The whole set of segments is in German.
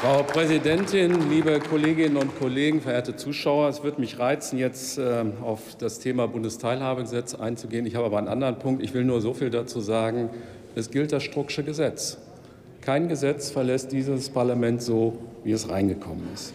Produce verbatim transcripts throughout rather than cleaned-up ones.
Frau Präsidentin, liebe Kolleginnen und Kollegen, verehrte Zuschauer! Es wird mich reizen, jetzt auf das Thema Bundesteilhabegesetz einzugehen. Ich habe aber einen anderen Punkt. Ich will nur so viel dazu sagen. Es gilt das Strucksche Gesetz. Kein Gesetz verlässt dieses Parlament so, wie es reingekommen ist.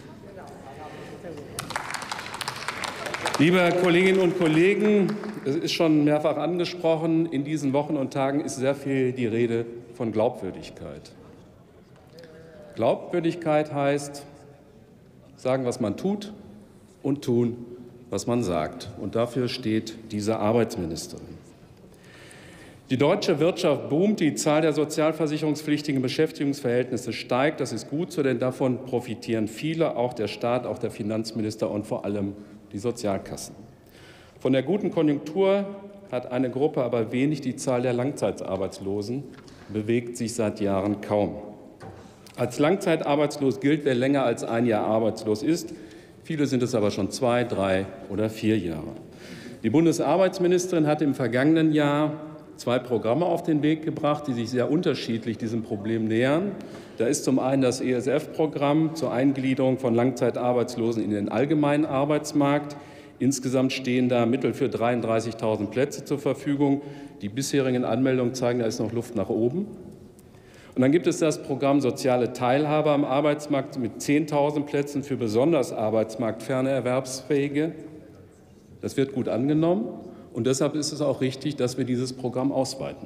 Liebe Kolleginnen und Kollegen, es ist schon mehrfach angesprochen, in diesen Wochen und Tagen ist sehr viel die Rede von Glaubwürdigkeit. Glaubwürdigkeit heißt, sagen, was man tut, und tun, was man sagt. Und dafür steht diese Arbeitsministerin. Die deutsche Wirtschaft boomt, die Zahl der sozialversicherungspflichtigen Beschäftigungsverhältnisse steigt. Das ist gut so, denn davon profitieren viele, auch der Staat, auch der Finanzminister und vor allem die Sozialkassen. Von der guten Konjunktur hat eine Gruppe aber wenig. Die Zahl der Langzeitarbeitslosen bewegt sich seit Jahren kaum. Als langzeitarbeitslos gilt, wer länger als ein Jahr arbeitslos ist. Viele sind es aber schon zwei, drei oder vier Jahre. Die Bundesarbeitsministerin hat im vergangenen Jahr zwei Programme auf den Weg gebracht, die sich sehr unterschiedlich diesem Problem nähern. Da ist zum einen das E S F-Programm zur Eingliederung von Langzeitarbeitslosen in den allgemeinen Arbeitsmarkt. Insgesamt stehen da Mittel für dreiunddreißigtausend Plätze zur Verfügung. Die bisherigen Anmeldungen zeigen, da ist noch Luft nach oben. Und dann gibt es das Programm Soziale Teilhabe am Arbeitsmarkt mit zehntausend Plätzen für besonders arbeitsmarktferne Erwerbsfähige. Das wird gut angenommen, und deshalb ist es auch richtig, dass wir dieses Programm ausweiten.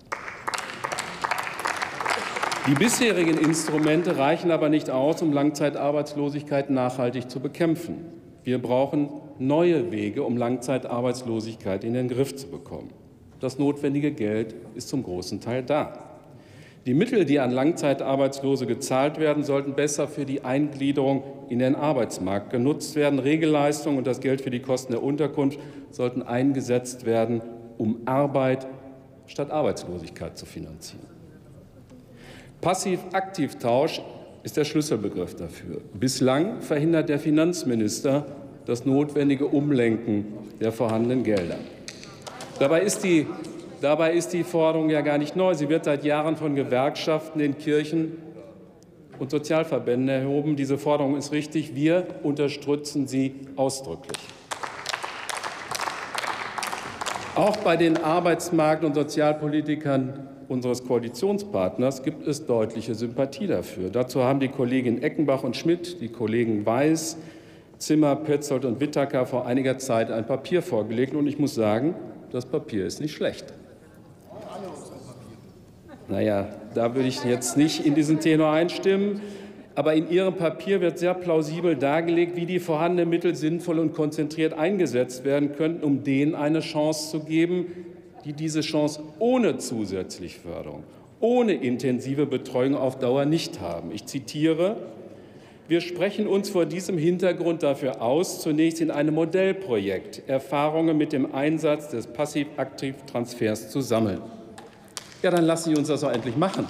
Die bisherigen Instrumente reichen aber nicht aus, um Langzeitarbeitslosigkeit nachhaltig zu bekämpfen. Wir brauchen neue Wege, um Langzeitarbeitslosigkeit in den Griff zu bekommen. Das notwendige Geld ist zum großen Teil da. Die Mittel, die an Langzeitarbeitslose gezahlt werden, sollten besser für die Eingliederung in den Arbeitsmarkt genutzt werden. Regelleistungen und das Geld für die Kosten der Unterkunft sollten eingesetzt werden, um Arbeit statt Arbeitslosigkeit zu finanzieren. Passiv-Aktiv-Tausch ist der Schlüsselbegriff dafür. Bislang verhindert der Finanzminister das notwendige Umlenken der vorhandenen Gelder. Dabei ist die Dabei ist die Forderung ja gar nicht neu. Sie wird seit Jahren von Gewerkschaften, den Kirchen und Sozialverbänden erhoben. Diese Forderung ist richtig. Wir unterstützen sie ausdrücklich. Auch bei den Arbeitsmarkt- und Sozialpolitikern unseres Koalitionspartners gibt es deutliche Sympathie dafür. Dazu haben die Kolleginnen Eckenbach und Schmidt, die Kollegen Weiß, Zimmer, Petzold und Whittaker vor einiger Zeit ein Papier vorgelegt. Und ich muss sagen, das Papier ist nicht schlecht. Naja, da würde ich jetzt nicht in diesen Tenor einstimmen. Aber in Ihrem Papier wird sehr plausibel dargelegt, wie die vorhandenen Mittel sinnvoll und konzentriert eingesetzt werden könnten, um denen eine Chance zu geben, die diese Chance ohne zusätzliche Förderung, ohne intensive Betreuung auf Dauer nicht haben. Ich zitiere: Wir sprechen uns vor diesem Hintergrund dafür aus, zunächst in einem Modellprojekt Erfahrungen mit dem Einsatz des Passiv-Aktiv-Transfers zu sammeln. Ja, dann lassen Sie uns das doch endlich machen.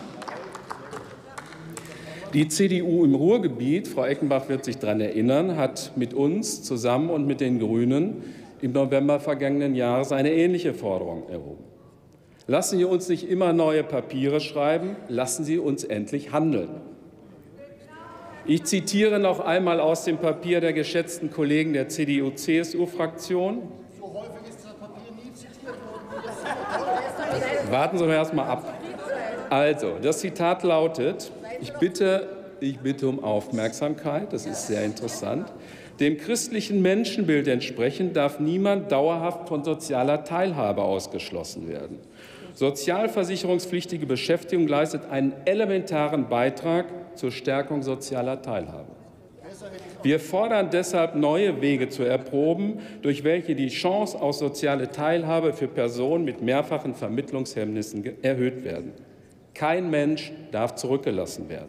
Die C D U im Ruhrgebiet, Frau Eckenbach wird sich daran erinnern, hat mit uns zusammen und mit den Grünen im November vergangenen Jahres eine ähnliche Forderung erhoben. Lassen Sie uns nicht immer neue Papiere schreiben, lassen Sie uns endlich handeln. Ich zitiere noch einmal aus dem Papier der geschätzten Kollegen der C D U-C S U-Fraktion. So häufig ist das Papier nie zitiert worden. Warten Sie mal erst mal ab. Also, das Zitat lautet: Ich bitte, ich bitte um Aufmerksamkeit, das ist sehr interessant. Dem christlichen Menschenbild entsprechend darf niemand dauerhaft von sozialer Teilhabe ausgeschlossen werden. Sozialversicherungspflichtige Beschäftigung leistet einen elementaren Beitrag zur Stärkung sozialer Teilhabe. Wir fordern deshalb, neue Wege zu erproben, durch welche die Chance auf soziale Teilhabe für Personen mit mehrfachen Vermittlungshemmnissen erhöht werden. Kein Mensch darf zurückgelassen werden.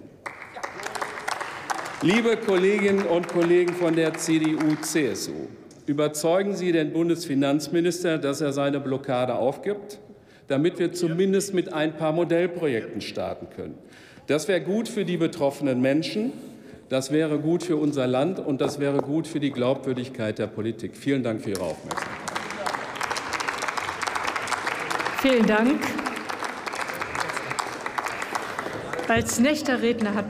Liebe Kolleginnen und Kollegen von der C D U-C S U, überzeugen Sie den Bundesfinanzminister, dass er seine Blockade aufgibt, damit wir zumindest mit ein paar Modellprojekten starten können. Das wäre gut für die betroffenen Menschen, das wäre gut für unser Land, und das wäre gut für die Glaubwürdigkeit der Politik. Vielen Dank für Ihre Aufmerksamkeit. Vielen Dank. Als nächster Redner hat